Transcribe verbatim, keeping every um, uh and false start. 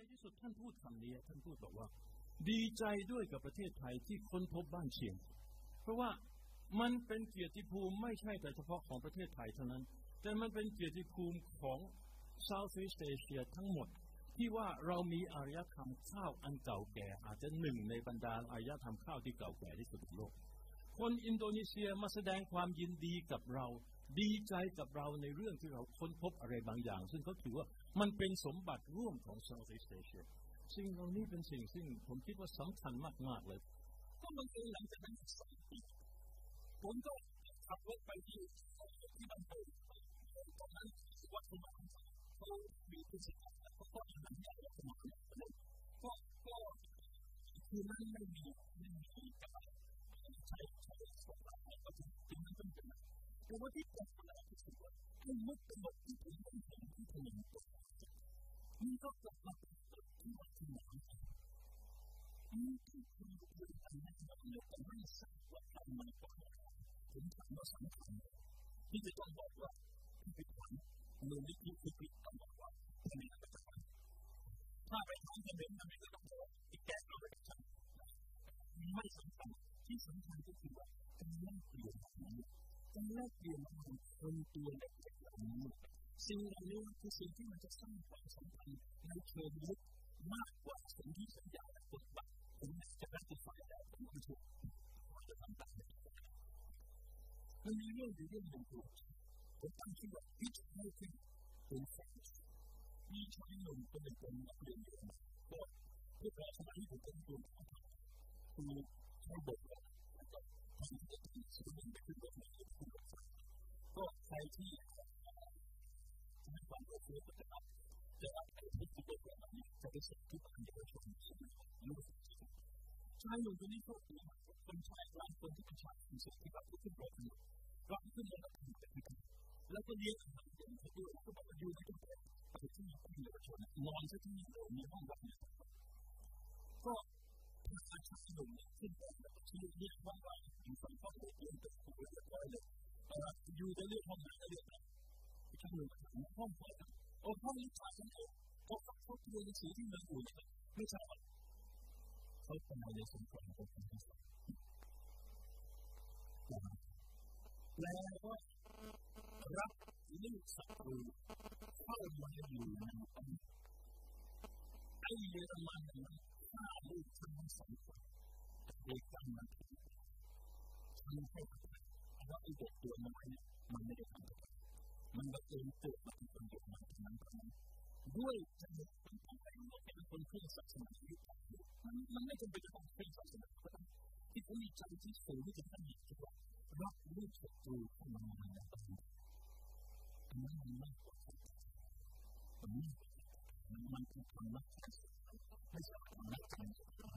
ที่สุดท่านพูดคำนี้ท่านพูดบอกว่าดีใจด้วยกับประเทศไทยที่ค้นพบบ้านเชียงเพราะว่ามันเป็นเกียรติภูมิไม่ใช่แต่เฉพาะของประเทศไทยเท่านั้นแต่มันเป็นเกียรติภูมิของ Southeast Asia ทั้งหมดที่ว่าเรามีอารยธรรมข้าวอันเก่าแก่อาจจะหนึ่งในบรรดาอารยธรรมข้าวที่เก่าแก่ที่สุดในโลกคนอินโดนีเซียมาแสดงความยินดีกับเราดีใจกับเราในเรื่องที่เราค้นพบอะไรบางอย่างซึ่งเขาถือว่ามันเป็นสมบัติร่วมของ Southeast Asia สิ่งเหล่านี้เป็นสิ่งซึ่งผมคิดว่าสำคัญมากๆเลยก็มันเป็นหลังจากนั้นสองปีผมก็ขับรถไปที่ที่บันโป่งตอนนั้นวัดสมานเขามีผู้สื่อข่าวเขาก็อ่านอย่างสมานก็ก็คือนั่นไม่มีไม่มีการใช้ใช้สมบัติก็ถึงถึงนั้นต้องเป็นแต่ว่าที่ผมเป็นอะไรที่สุดว่าไอ้มุกตลกที่ผมต้องเห็นที่ผมเห็นตัวมันก็กลับมาเป็นที่วัดสมานนี่คือคุณคืออันนั้นเราเนี่ยแต่ไม่ทราบว่าทำไมก็ผมถามว่าสำคัญที่จะต้องบอกว่าที่เป็นขวัญมูลนิธิคือปิดต้องบอกว่าทำไมเราจะทำถ้าไปทำจะเป็นทำไมก็ต้องบอกอีกแก่เราไปทำไม่สำคัญที่สำคัญก็คือว่าการแลกเปลี่ยนของการแลกเปลี่ยนของคนตัวเล็กๆเหล่านี้สิ่งเหล่านี้คือสิ่งที่มันจะสร้างความสัมพันธ์ในเชิงลึกมากกว่าสิ่งที่สัญญาและกฎบัตรผมจะรัติฟายได้ผมไม่ถูกจะทำตามมันมีเรื่องอยู่เรื่องหนึ่งผมตั้งชื่อว่าพิจารณาขึ้นเป็นแฟนมีชายหนุ่มคนหนึ่งเป็นนักเรียนเรียนก็พวกเราสมัยที่ผมเป็นครูคือเขาบอกว่าทำให้ตัวสิ่งหนึ่งเป็นเรื่องที่คุณก็ใครที่มีความรู้สึกว่าจะจะไปที่ที่เป็นแบบนี้จะไปสิ่งที่คนเดียวชมรู้สึกชายหนุ่มคนนี้เขาเป็นคนชายหลายคนที่เป็นชายมีสิ่งที่แบบขึ้นรถอยู่รถขึ้นรถแล้วถึงจะขึ้นแล้วก็เลี้ยงอาหารอย่างเขาด้วยก็บอกว่าอยู่ที่ตรงไปที่ที่เยาวชนนอนที่ที่เรามีห้องแบบนี้ก็ถ้าชายหนุ่มขึ้นไปแบบที่เรียกว่าอยู่ฝั่งฝั่งเรียนตึกเรียบร้อยเลยอยู่จะเรียกห้องไหนก็เรียกได้ชายหนุ่มถามห้องไหนโอ้ห้องนี้ขาดกันเองเขาเขาเรียนหนังสือที่เมืองอื่นไม่ใช่เขาทำในสงครามกับคนที่สองแล้วก็รับลูกศัตรูเข้ามาอยู่ในไอ้เยอรมันนั้นฆ่าลูกทั้งสองคนโดยการมันทำให้ว่าไอ้เด็กตัวน้อยเนี่ยมันไม่ได้ทำมันบังเอิญเกิดมาเป็นคนเด็กมันนั้นนั้นด้วยจำนวนคนที่เป็นคนเคร่งศาสนาที่มันมันไม่จำเป็นจะต้องเคร่งศาสนาก็ได้ที่เขามีใจที่สูงที่จะทำอย่างที่ว่ารับลูกศัตรูเข้ามาในบ้านอันนั้นมันมากกว่าอันนี้มันมันคือความรักไม่ใช่ความรักกัน